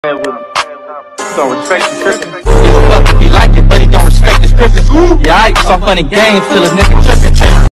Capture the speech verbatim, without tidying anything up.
with me. Don't respect the trippin'. Give a fuck if he like it, but he don't respect the scriptures. Yeah, I saw funny games till his nigga trippin'.